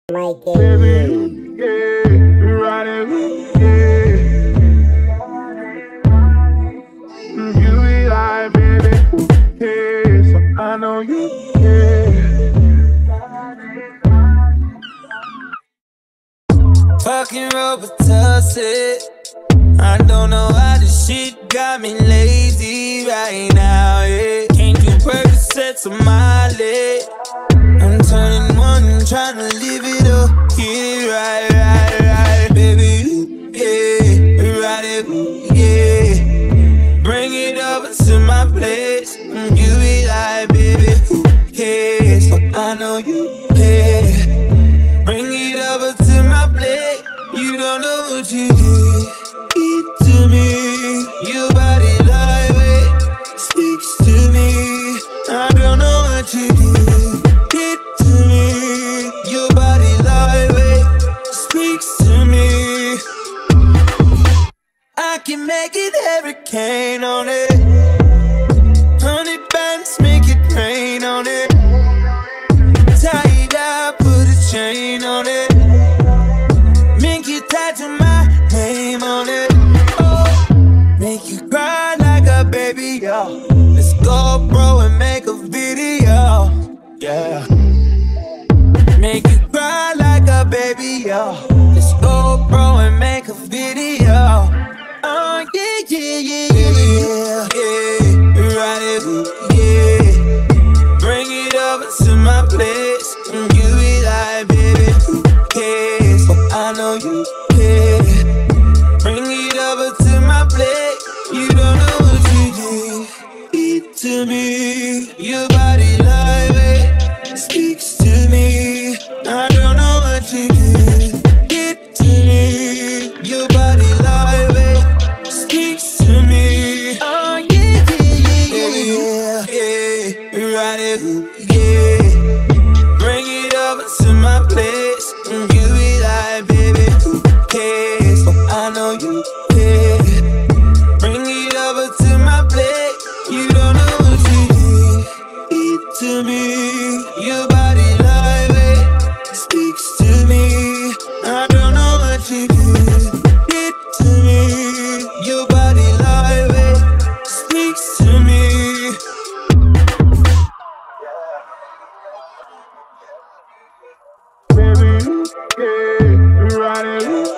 Baby, yeah, you ride it, yeah. You be like, baby, yeah, so I know you, yeah. Fucking Robitussin. I don't know why this shit got me lazy right now, yeah. Can't do Percocets on my leg. I'm turning one and trying to live it up. Get it right, baby, yeah. Ride it, yeah. Bring it over to my place. You be like, baby, who cares? But I know you care. Bring it over to my plate. You don't know what you did to me. Your body lightweight speaks to me. I don't know what you did to me. Your body lightweight speaks to me. I can make it hurricane on it. 100 bands make it rain on it. Tie it up, put a chain on it. Make you tattoo my name on it. Oh, make you cry like a baby, yo. Let's go, bro, and make a video, yeah. Make you cry like a baby, yo. Let's go, bro, and make a video. Oh, yeah, yeah, yeah, yeah. Ride it, yeah. Bring it over to my place. You be like, baby, who cares? But I know you care. Bring it over to my plate. You don't know what you did to me. Your body lightweight speaks to me. I don't know what you did to me. Your body lightweight speaks to me. Oh yeah, yeah, yeah, yeah. Ride it, yeah. Bring it over to my place. You be like, baby, who cares? But I know you care. Bring it over to my plate. You don't know what you did to me. Your body lightweight speaks to me. I don't know what you did to me. Your body lightweight speaks to me. Baby, yeah, you ride it.